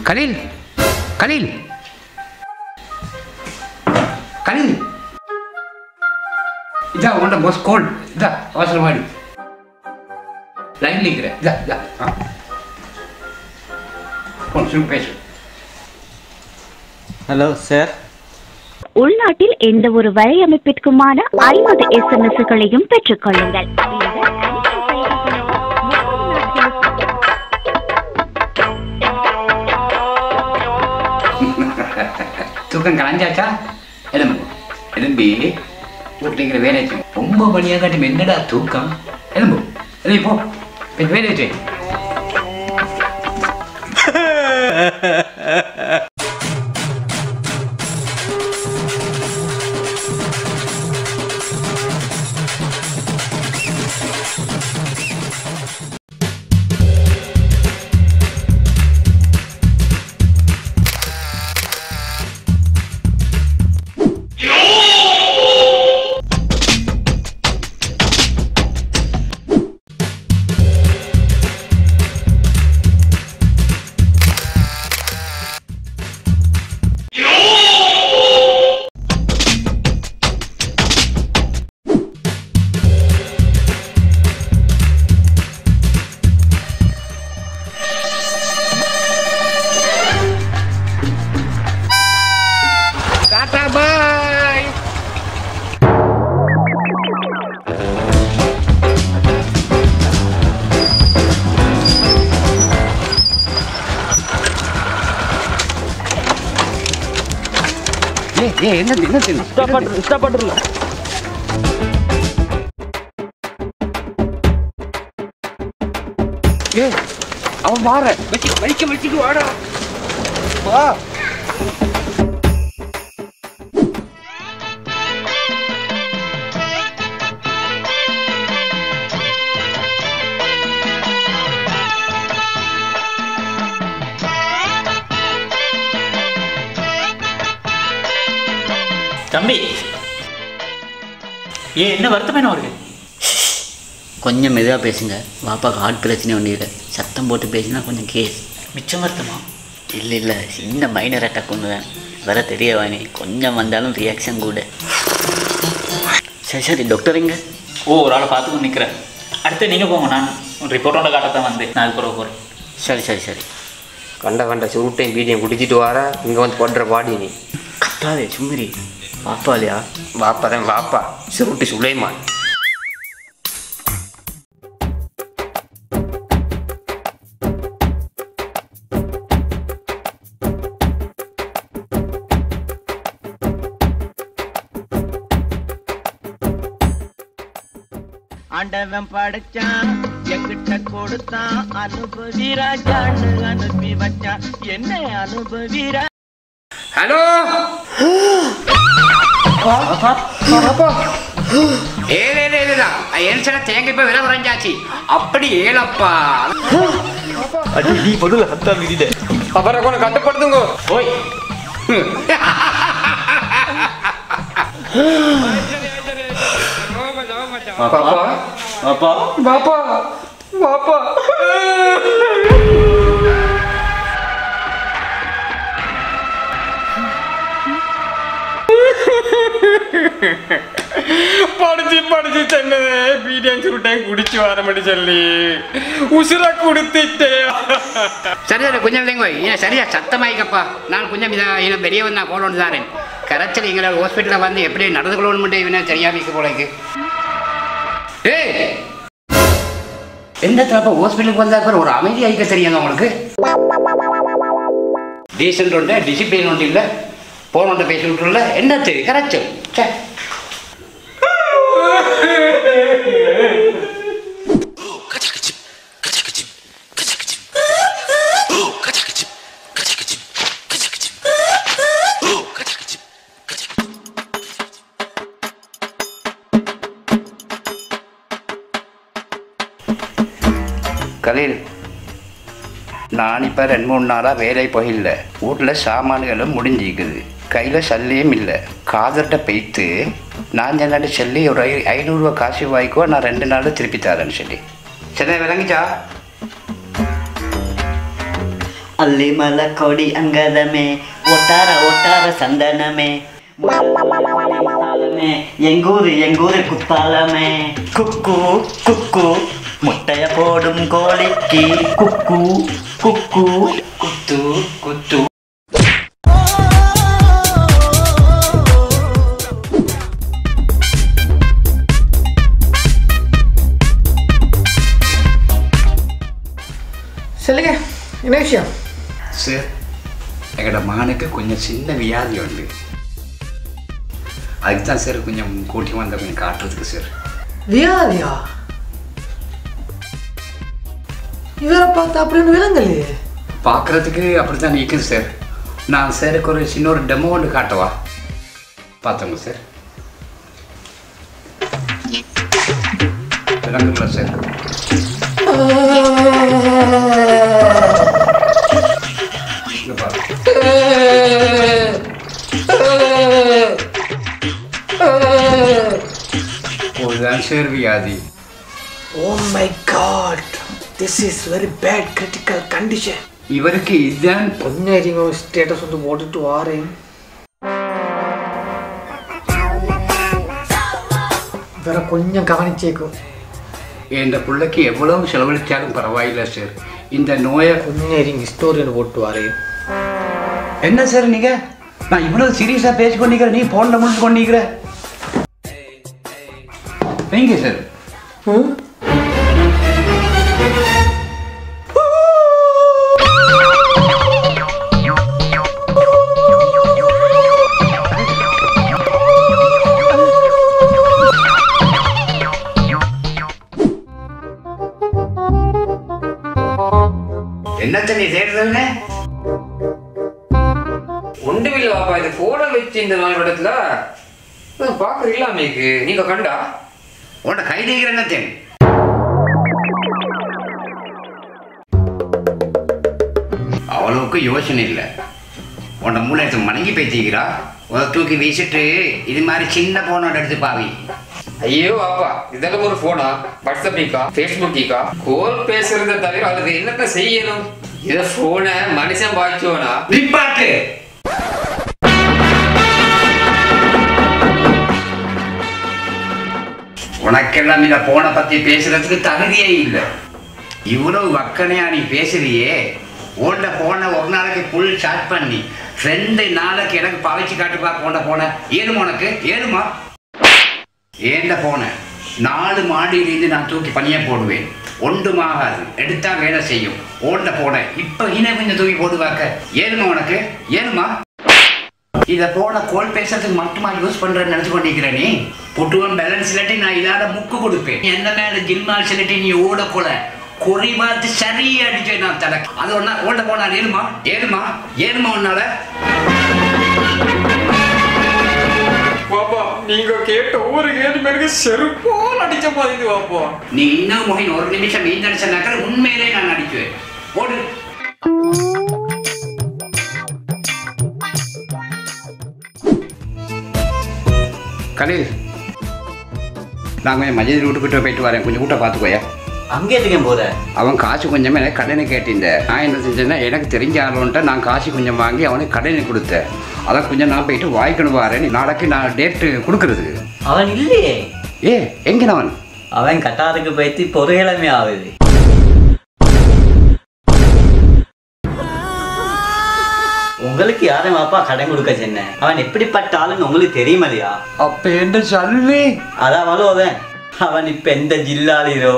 கலீல் கலீல் கலீல் இதா உண்ட pass gold இதா அவசரமாடி லைன்ல இருக்கிற இதா இதா கொஞ்சம் பேசு. Hello sir. உள்நாட்டில் எந்த ஒரு வலையமைப்பிற்குமான 50 SMS-களையும் பெற்றுக்கொள்ளுங்கள். தூக்கம் கலைஞ்சாச்சா? எலும்பி வீட்டில் வேலை ரொம்ப பணியாக காட்டி என்னடா தூக்கம்? எலும்பு எலும்பி போ வேலை செய். இஷ்டப்பட்டுல அவன் வார வச்சுட்டு வாடா வா. தம்பி என்ன வருத்தம் என்ன இருக்கு? கொஞ்சம் மெதுவாக பேசுங்க. பாப்பாவுக்கு ஹார்ட் பிரச்சனை ஒன்றும் இல்லை. சத்தம் போட்டு பேசினா கொஞ்சம் கேஸ். மிச்சம் வருத்தமா? இல்லை சின்ன மைனர் அட்டாக் ஒன்று தான். வர தெரியவானே கொஞ்சம் வந்தாலும் ரியாக்ஷன் கூட. சரி டாக்டர் எங்க? ஒரு ஆளை பார்த்துக்கொண்டு நிற்கிறேன். அடுத்து நீங்கள் போங்க, நான் ரிப்போர்ட்டோட காட்டத்தான் வந்து நான் அது பிறகு போகிறேன். சரி கண்ட சுருட்டையும் பீடியும் குடிச்சிட்டு வர இங்கே வந்து போடுற பாடி நீ கட்டாதே சும்மரி. பாப்பா இல்லையா? வாப்பா தான் வாப்பா சுருட்டு சுலைமான். ஆண்டவன் படைச்சான் எங்கிட்ட கொடுத்தான் அனுபவி ராஜான்னு அனுப்பி வச்சான் என்ன அனுபவிரா. ஹலோ தேங்க இப்ப விலை குறைஞ்சாச்சு. அப்படி ஏலப்பா நீ பொதுல ஹத்தா விதிட அவரை கொண்டு கட்டுப்படுத்துங்க. ஓய் பாப்பா பாப்பா பாப்பா பாப்பா படிச்சு சொன்னது பீடியம் சுருட்டையும் குடிச்சு வர மட்டும் சொல்லி உசுர கொடுத்துட்டு. சரியா கொஞ்சம் இல்லைங்க சரியா சத்தமாயிக்கப்பா. நான் கொஞ்சம் இதை பெரிய வந்து நான் போடணும் தாரேன். கரைச்சல் எங்களை ஹாஸ்பிட்டலில் வந்து எப்படி நடந்து கொள்ளணும் இவனா சரியாமிக்க போலக்கு. ஏய் எந்த தரப்ப ஹாஸ்பிட்டலுக்கு வந்தா ஒரு அமைதி ஆகிக்க தெரியாங்க உங்களுக்கு. டீசென்ட் உண்டு டிசிப்ளின் ஒன்று இல்லை. போனோண்ட பேசி விட்டுல என்ன தெரியும் கரைச்சல். சே கலீல், நான் இப்போ 2-3 நாளாக வேலை போயில்லை. வீட்டில் சாமான்களும் முடிஞ்சிக்குது. கையில் சல்லியும் இல்லை. காதர்கிட்ட போய்த்து நான் சொன்னாடி சொல்லி ஒரு 500 ரூபா காசு வாங்கிக்குவா, நான் 2 நாள் திருப்பி தரேன்னு சொல்லி. சரி விளங்கிச்சா? அல்லிமல கொடி அங்கதமே ஒட்டார ஒட்டார சந்தனமே எங்கூரு குத்தாலமே குக்கு குக்கு முட்டைய போடும் கோழிக்கு குக்கு குக்கு குத்து குத்து. சொல்லுங்க, என்ன விஷயம்? சார், எங்களோட மகனுக்கு கொஞ்சம் சின்ன வியாதி உண்டு. அதுக்கு தான் சார் கொஞ்சம் கூட்டி வந்த கொஞ்சம் காட்டுறதுக்கு சார். வியாதியா? இவரை பார்த்தா அப்படின்னு விளங்கலையே. பார்க்குறதுக்கு அப்படி தான் இருக்குது சார். நான் சாருக்கு ஒரு சின்ன ஒரு டெமோ ஒன்று காட்டவா? பார்த்தோங்க சார். விளங்குங்களா சார்? சார் வியாதி. Oh my God, this is very bad critical condition. இவருக்கு இதுதான் கொஞ்சம் இருங்க, ஸ்டேட்டஸ் வந்து போட்டுட்டு வாரேன். வேற கொஞ்சம் கவனிச்சேக்கும். என் பிள்ளைக்கு எவ்வளவு செலவழிச்சாலும் பரவாயில்லை சார். இந்த நோயை கொஞ்சம் இருங்க, ஸ்டோரி போட்டு வாரேன். என்ன சார் நீங்க? நான் இவ்வளவு சீரியஸா பேசி கொண்டிருக்கிறேன், நீ போன்ல முடிச்சு கொண்டிருக்கிற. நீங்க சார் என்னத்த நீ தேடுறதுன்னு ஒன்றுமில்ல பாப்பா. இது போன வச்சு இந்த நாலு இடத்துல பார்க்க இல்லாமக்கு நீங்க கண்டா உன்னை கை நீக்கிறேன்னு அவ்வளவுக்கு யோசனை இல்லை. உன்னை மூலத்தை மணங்கி பேசிக்கிறா. உன தூக்கி வீசிட்டு இது மாதிரி சின்ன போனோட எடுத்து பாவி. ஐயோ பாப்பா, இதெல்லாம் ஒரு போனா? வாட்ஸ்அப்பிக்கா, ஃபேஸ்புக்கிக்கா கோல் பேசுறத தவிர அதுக்கு என்னென்ன செய்யணும்? இத போனை மனுஷன் பாய்ச்சோனா நிப்பாட்டு. உனக்கெல்லாம் இதை போனை பத்தி பேசுறதுக்கு தகுதியே இல்லை. இவ்வளவு வக்கனையா நீ பேசுறியே. ஓண்ட போன ஒரு நாளைக்கு ஃபுல் சார்ஜ் பண்ணி 2 நாளைக்கு எனக்கு பாவிச்சு காட்டுப்பா. போண்ட போன ஏழுமா உனக்கு? ஏழுமா? ஏண்ட போன 4 மாடியிலிருந்து நான் தூக்கி பணியை போடுவேன். ஒன்றுமாகாது, எடுத்தா வேலை செய்யும். ஓண்ட போன இப்ப கொஞ்சம் தூக்கி போடுவாக்க. ஏழுமா உனக்கு? ஏழுமா? இதை போன கோல் பேசுறதுக்கு மட்டுமா யூஸ் பண்றேன்னு நினைச்சு கொண்டிருக்கிற நீ? புட்டுவன் பேலன்ஸ் இல்லாட்டி நான் இதால முக்கு கொடுப்பேன். என்ன மேல ஜிம்மால் சிலட்டி நீ ஓட கொல குறி பார்த்து சரியா அடிச்சேன் நான் தலை. அது ஒன்னா ஓட போனா ஏழுமா? ஏழுமா? ஏழுமா உன்னால? பாப்பா, நீங்க கேட்ட ஒவ்வொரு கேள்வி எனக்கு செருப்போல் அடிச்ச மாதிரி பாப்பா. நீ இன்னும் மொழின் ஒரு நிமிஷம் மீன் அடிச்சனாக்க உண்மையிலே நான் அடிக்குவேன். ஓடு. கலில், நான் கொஞ்சம் மஜித் வீட்டுக்கிட்ட போயிட்டு வரேன். கொஞ்சம் கூட்ட பார்த்துக்கோயா. அங்கே எதுக்கேன் போற? அவன் காசு கொஞ்சமே எனக்கு கடனை கேட்டிருந்தேன். நான் என்ன செஞ்சேன்னா, எனக்கு தெரிஞ்ச ஆளுன்ட்ட நான் காசு கொஞ்சம் வாங்கி அவனுக்கு கடனை கொடுத்தேன். அதான் கொஞ்சம் நான் போயிட்டு வாய்க்கணும் வரேன். நாளைக்கு நான் டேட்டு கொடுக்கறதுக்கு. அவன் இல்லையே. எங்கே அவன்? அவன் கட்டாருக்கு போயிட்டு பொறுகிழமை ஆகுது. உங்களுக்கு யாரும் அப்பா கடன் கொடுக்க சொன்ன? அவன் எப்படிப்பட்ட ஆளுன்னு உங்களுக்கு தெரியுமலையா? அப்ப என்ன சொல்லு? அதான் வலுவன். அவன் இப்ப எந்த ஜில்லாலிரோ?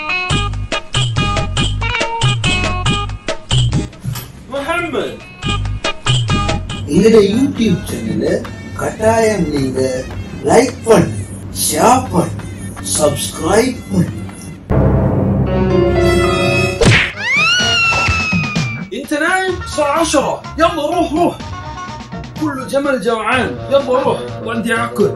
Mohammed, எங்களுடைய யூடியூப் சேனலை கட்டாயம் நீங்க லைக் பண்ணு, ஷேர் பண்ணு, சப்ஸ்கிரைப் பண்ணு. انت نايم الساعة 10. يلا روح روح. كل جمل جوعان. يلا روح وعندي اكل.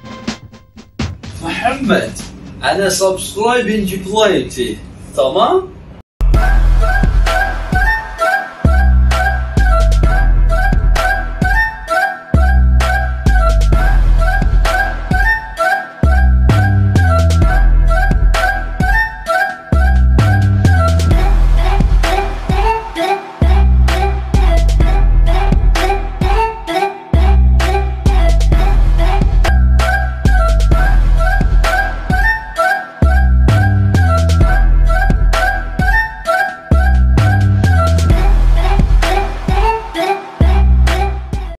محمد، انا سبسكرايب انجي بلاينتي. تمام؟